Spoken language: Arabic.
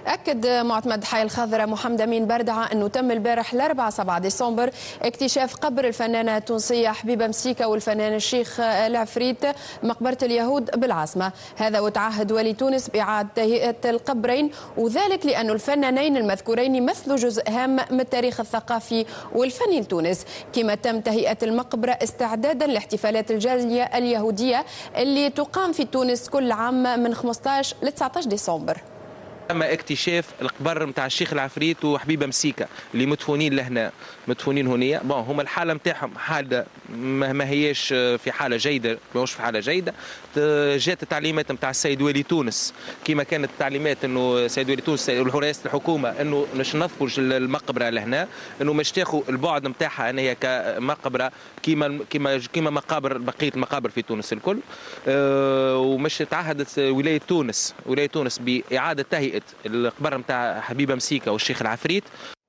أكد معتمد حي الخضراء محمد أمين بردعة أنه تم البارح الأربعاء 7 ديسمبر اكتشاف قبر الفنانة التونسية حبيبة مسيكة والفنان الشيخ العفريت مقبرة اليهود بالعاصمة. هذا وتعهد والي تونس بإعادة تهيئة القبرين، وذلك لأن الفنانين المذكورين يمثلوا جزء هام من التاريخ الثقافي والفني لتونس، كما تم تهيئة المقبرة استعدادا لاحتفالات الجالية اليهودية اللي تقام في تونس كل عام من 15 ل 19 ديسمبر. تم اكتشاف القبر نتاع الشيخ العفريت وحبيبه مسيكه اللي مدفونين لهنا، مدفونين هنا. هما الحاله نتاعهم حاله ما هياش في حاله جيده، ماهوش في حاله جيده. جات التعليمات نتاع السيد والي تونس، كما كانت التعليمات انه السيد والي تونس ورئاسه الحكومه انه باش ننظفوا المقبره لهنا، انه باش تاخذ البعد نتاعها ان هي كمقبره كما مقابر بقيه المقابر في تونس الكل. ومش تعهدت ولايه تونس باعاده تهيئه القبر نتاع حبيبه مسيكه والشيخ العفريت.